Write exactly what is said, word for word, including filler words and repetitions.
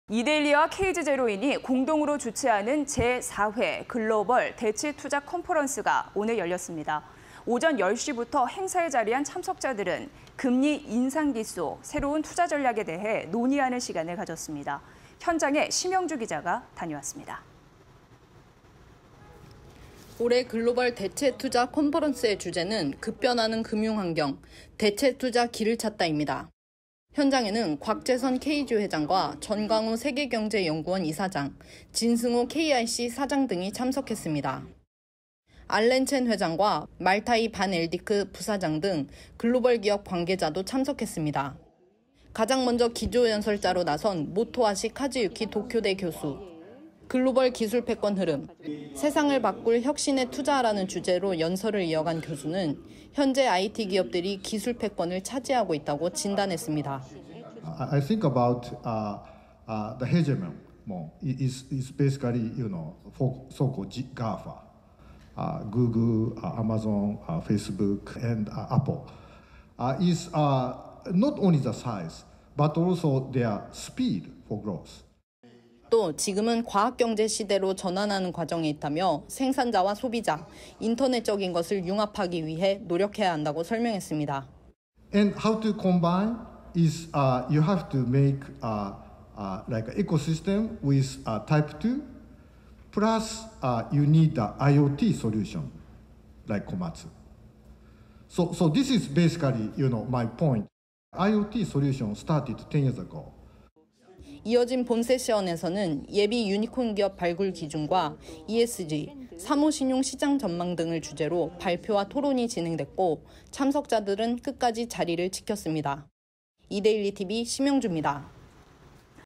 이데일리와 케이지제로인이 공동으로 주최하는 제사 회 글로벌 대체투자 컨퍼런스가 오늘 열렸습니다. 오전 열 시부터 행사에 자리한 참석자들은 금리 인상기 속 새로운 투자 전략에 대해 논의하는 시간을 가졌습니다. 현장에 심영주 기자가 다녀왔습니다. 올해 글로벌 대체투자 컨퍼런스의 주제는 급변하는 금융환경, 대체투자 길을 찾다입니다. 현장에는 곽재선 케이지 회장과 전광우 세계경제연구원 이사장, 진승호 케이아이씨 사장 등이 참석했습니다. 알렌첸 회장과 말타이 반 엘디크 부사장 등 글로벌 기업 관계자도 참석했습니다. 가장 먼저 기조연설자로 나선 모토아시 카즈유키 도쿄대 교수, 글로벌 기술 패권 흐름, 세상을 바꿀 혁신에 투자하라는 주제로 연설을 이어간 교수는 현재 아이티 기업들이 기술 패권을 차지하고 있다고 진단했습니다. I think about uh, uh, the hegemon is is basically you know so-called GAFA, uh, Google, uh, Amazon, uh, Facebook, and uh, Apple. Uh, is uh, not only the size but also their speed for growth. 또 지금은 과학경제 시대로 전환하는 과정에 있다며 생산자와 소비자, 인터넷적인 것을 융합하기 위해 노력해야 한다고 설명했습니다. And how to combine is uh, you have to make uh, uh, like an ecosystem with uh, type two, plus uh, you need the IoT solution like Komatsu. So, so this is basically you know my point. IoT solution started ten years ago. 이어진 본 세션에서는 예비 유니콘 기업 발굴 기준과 이에스지, 사무신용 시장 전망 등을 주제로 발표와 토론이 진행됐고 참석자들은 끝까지 자리를 지켰습니다. 이데일리 티비 심영주입니다.